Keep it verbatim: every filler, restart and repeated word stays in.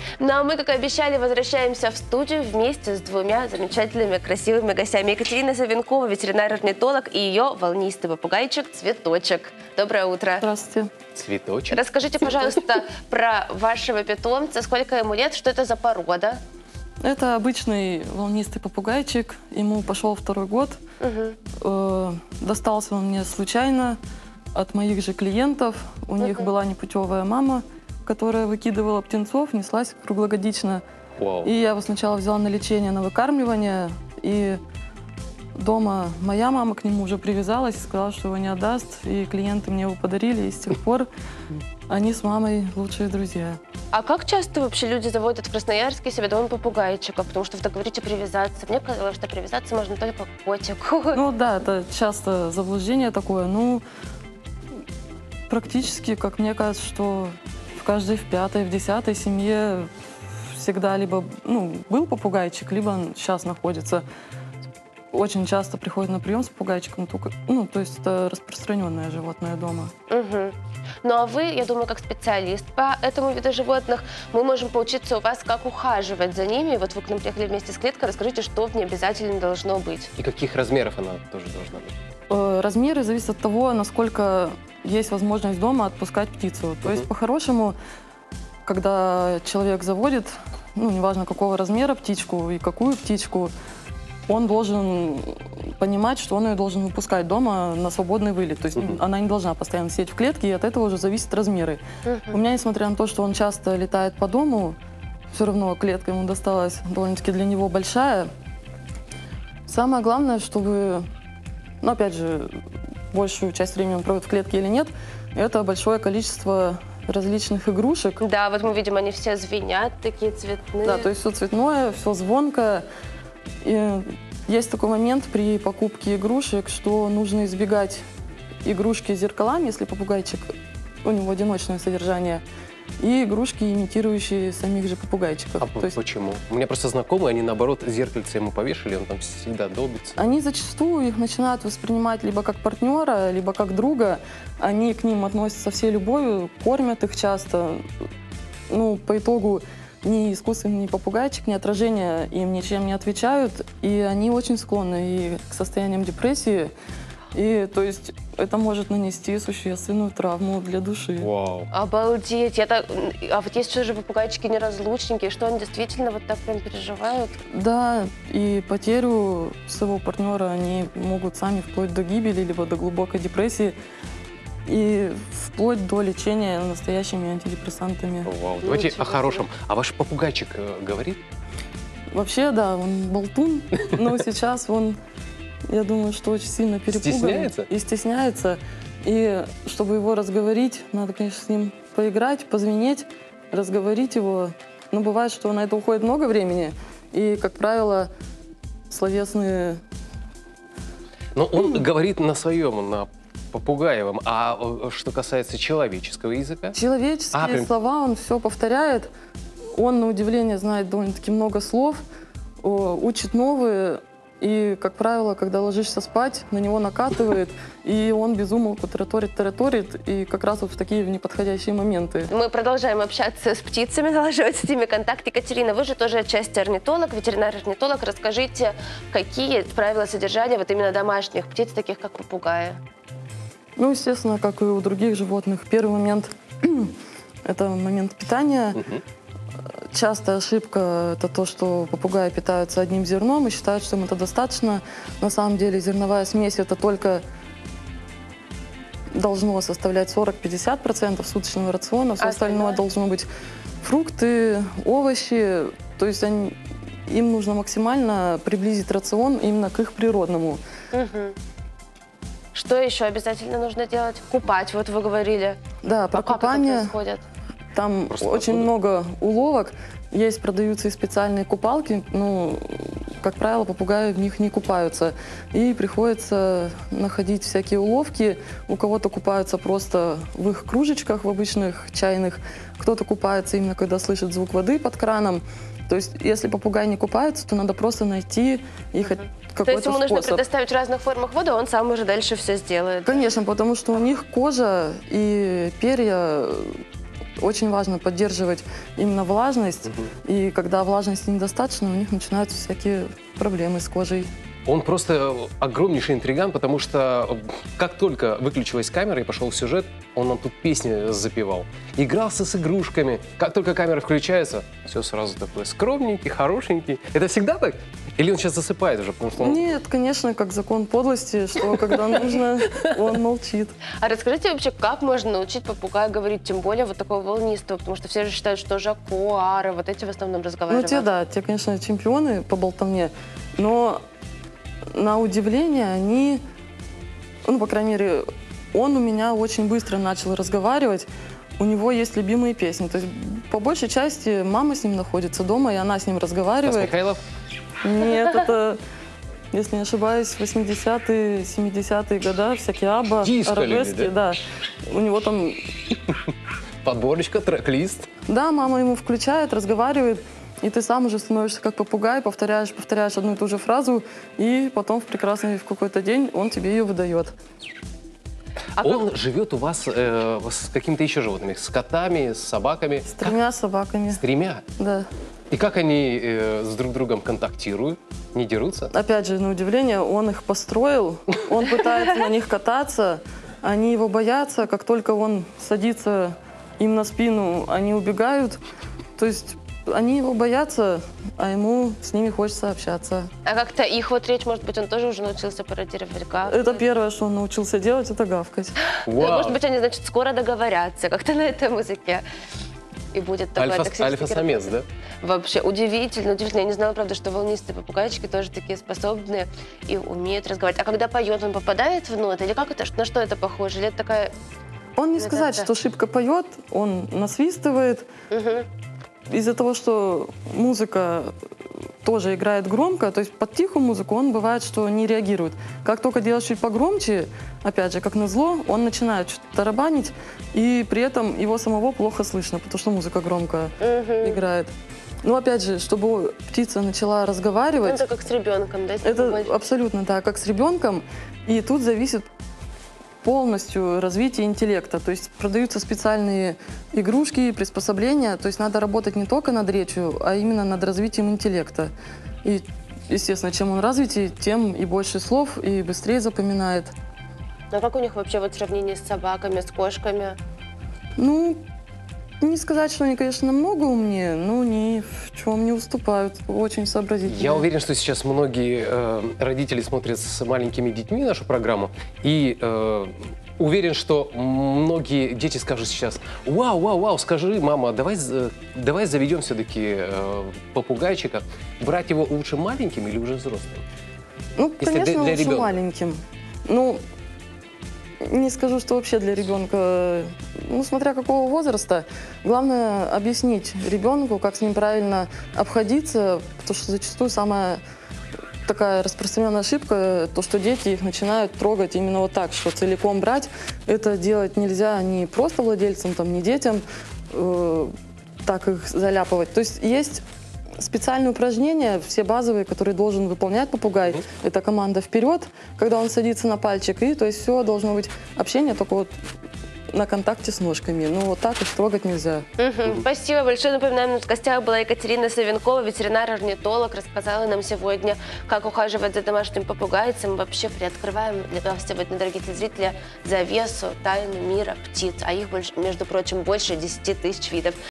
Ну а мы, как и обещали, возвращаемся в студию вместе с двумя замечательными, красивыми гостями. Екатерина Савенкова, ветеринар-орнитолог, и ее волнистый попугайчик Цветочек. Доброе утро. Здравствуйте. Цветочек. Расскажите, пожалуйста, про вашего питомца. Сколько ему лет? Что это за порода? Это обычный волнистый попугайчик. Ему пошел второй год. Угу. Э, достался он мне случайно от моих же клиентов. У угу. них была непутевая мама, которая выкидывала птенцов, неслась круглогодично. Вау. И я его сначала взяла на лечение, на выкармливание. И дома моя мама к нему уже привязалась и сказала, что его не отдаст. И клиенты мне его подарили, и с тех пор они с мамой лучшие друзья. А как часто вообще люди заводят в Красноярске себе дома попугайчика? Потому что вы говорите привязаться. Мне казалось, что привязаться можно только к котику. Ну да, это часто заблуждение такое. Ну, практически, как мне кажется, что в каждой, в пятой, в десятой семье всегда либо ну, был попугайчик, либо он сейчас находится. Очень часто приходят на прием с попугайчиком, только, ну, то есть это распространенное животное дома. Угу. Ну а вы, я думаю, как специалист по этому виду животных, мы можем поучиться у вас, как ухаживать за ними. Вот вы к нам приехали вместе с клеткой, расскажите, что в ней обязательно должно быть. И каких размеров она тоже должна быть? Размеры зависят от того, насколько есть возможность дома отпускать птицу. То есть, по-хорошему, когда человек заводит, ну, неважно какого размера птичку и какую птичку, он должен понимать, что он ее должен выпускать дома на свободный вылет. То есть uh-huh. она не должна постоянно сидеть в клетке, и от этого уже зависят размеры. Uh-huh. У меня, несмотря на то, что он часто летает по дому, все равно клетка ему досталась довольно-таки для него большая. Самое главное, чтобы, ну, опять же, большую часть времени он проводит в клетке или нет, это большое количество различных игрушек. Да, вот мы видим, они все звенят, такие цветные. Да, то есть все цветное, все звонкое. И есть такой момент при покупке игрушек, что нужно избегать игрушки с зеркалами, если попугайчик, у него одиночное содержание, и игрушки, имитирующие самих же попугайчиков. А То есть почему? У меня просто знакомые, они наоборот зеркальце ему повешали, он там всегда долбится. Они зачастую их начинают воспринимать либо как партнера, либо как друга. Они к ним относятся со всей любовью, кормят их часто. Ну, по итогу ни искусственный попугайчик, ни отражение им ничем не отвечают, и они очень склонны и к состояниям депрессии, и то есть это может нанести существенную травму для души. Вау. Обалдеть! Я так... А вот есть же попугайчики-неразлучники, что они действительно вот так прям переживают? Да, и потерю своего партнера они могут сами вплоть до гибели, либо до глубокой депрессии, и вплоть до лечения настоящими антидепрессантами. Вау. Давайте о хорошем. А ваш попугайчик э, говорит? Вообще, да, он болтун, но сейчас он, я думаю, что очень сильно перепуган. Стесняется? И стесняется. И чтобы его разговорить, надо, конечно, с ним поиграть, позвенеть, разговорить его. Но бывает, что на это уходит много времени. И, как правило, словесные... Но он говорит на своем, на попугаевом. А что касается человеческого языка? Человеческие а, прям... слова он все повторяет. Он, на удивление, знает довольно-таки много слов, учит новые. И, как правило, когда ложишься спать, на него накатывает, и он без умолку тараторит, тараторит, и как раз вот в такие неподходящие моменты. Мы продолжаем общаться с птицами, налаживать с ними контакт. Екатерина, вы же тоже отчасти орнитолог, ветеринар-орнитолог. Расскажите, какие правила содержания вот именно домашних птиц, таких как попугаи? Ну, естественно, как и у других животных, первый момент – это момент питания. Угу. Частая ошибка – это то, что попугаи питаются одним зерном и считают, что им это достаточно. На самом деле зерновая смесь – это только должно составлять сорок-пятьдесят процентов суточного рациона. Все а остальное должно быть фрукты, овощи. То есть они, им нужно максимально приблизить рацион именно к их природному. Угу. Что еще обязательно нужно делать? Купать, вот вы говорили. Да, про а купание. Как это происходит? Там Просто очень посуда. много уловок. Есть, продаются и специальные купалки. Ну, как правило, попугаи в них не купаются. И приходится находить всякие уловки. У кого-то купаются просто в их кружечках, в обычных чайных. Кто-то купается именно, когда слышит звук воды под краном. То есть, если попугай не купается, то надо просто найти и хоть какой-то способ. То есть ему нужно предоставить в разных формах воду, а он сам уже дальше все сделает? Конечно, потому что у них кожа и перья очень важно поддерживать именно влажность. И когда влажности недостаточно, у них начинаются всякие проблемы с кожей. Он просто огромнейший интриган, потому что как только выключилась камера и пошел сюжет, он нам тут песни запевал. Игрался с игрушками. Как только камера включается, все сразу такой скромненький, хорошенький. Это всегда так? Или он сейчас засыпает уже? Потому что он... Нет, конечно, как закон подлости, что когда нужно, он молчит. А расскажите вообще, как можно научить попугая говорить, тем более вот такого волнистого, потому что все же считают, что жако, ары, вот эти в основном Ну, разговаривают. те, да, те, конечно, чемпионы по болтовне, но на удивление они, ну, по крайней мере, он у меня очень быстро начал разговаривать. У него есть любимые песни. То есть, по большей части, мама с ним находится дома, и она с ним Стас разговаривает. Михайлов? Нет, это, если не ошибаюсь, восьмидесятые, семидесятые года, всякие Абба, Диско любит, арабески, да. У него там, Подборочка, трек-лист. да, мама ему включает, разговаривает, и ты сам уже становишься как попугай, повторяешь, повторяешь одну и ту же фразу, и потом в прекрасный в какой-то день он тебе ее выдает. А Он живет у вас э, с какими-то еще животными? С котами, с собаками? С тремя собаками, С тремя? да. И как они э, с друг другом контактируют? Не дерутся? Опять же, на удивление, он их построил, он пытается на них кататься, они его боятся, как только он садится им на спину, они убегают. То есть они его боятся, а ему с ними хочется общаться. А как-то их вот речь, может быть, он тоже уже научился пародировать гавкать? Это первое, что он научился делать, это гавкать. Ну, может быть, они, значит, скоро договорятся как-то на этом языке. И будет такой Альфа- токсический альфа-самец, да? Вообще удивительно, удивительно. Я не знала, правда, что волнистые попугайчики тоже такие способные и умеют разговаривать. А когда поет, он попадает в ноты? Или как это? На что это похоже? Или это такая... Он не Это сказать, да. что шибко поет, он насвистывает. Мгм. Из-за того, что музыка тоже играет громко, то есть под тихую музыку он бывает, что не реагирует. Как только делаешь чуть погромче, опять же, как назло, он начинает что-то тарабанить, и при этом его самого плохо слышно, потому что музыка громко Мгм. играет. Но опять же, чтобы птица начала Ну, разговаривать, это как с ребенком, да? если это попугайчик? абсолютно так, как с ребенком, и тут зависит полностью развитие интеллекта. То есть продаются специальные игрушки, приспособления. То есть надо работать не только над речью, а именно над развитием интеллекта. И, естественно, чем он развитее, тем и больше слов, и быстрее запоминает. А как у них вообще вот сравнение с собаками, с кошками? Ну, не сказать, что они, конечно, намного умнее, но ни в чем не уступают. Очень сообразительные. Я уверен, что сейчас многие э, родители смотрят с маленькими детьми нашу программу, и э, уверен, что многие дети скажут сейчас: вау, вау, вау, скажи, мама, давай, з- давай заведем все-таки э, попугайчика. Брать его лучше маленьким или уже взрослым? Ну, Если конечно, для- для лучше ребенка. маленьким. Ну, не скажу, что вообще для ребенка, ну, смотря какого возраста. Главное объяснить ребенку, как с ним правильно обходиться, потому что зачастую самая такая распространенная ошибка, то, что дети их начинают трогать именно вот так, что целиком брать. Это делать нельзя ни просто владельцам, там, ни детям, э, так их заляпывать. То есть есть специальные упражнения, все базовые, которые должен выполнять попугай. Это команда «вперед», когда он садится на пальчик, и то есть все должно быть общение только вот на контакте с ножками. Ну вот так их трогать нельзя. Мгм. Спасибо большое. Напоминаем, у нас в гостях была Екатерина Савенкова, ветеринар-орнитолог. Рассказала нам сегодня, как ухаживать за домашним попугайцем. Вообще приоткрываем для вас сегодня, дорогие телезрители, завесу тайны мира птиц. А их, больше, между прочим, больше десяти тысяч видов.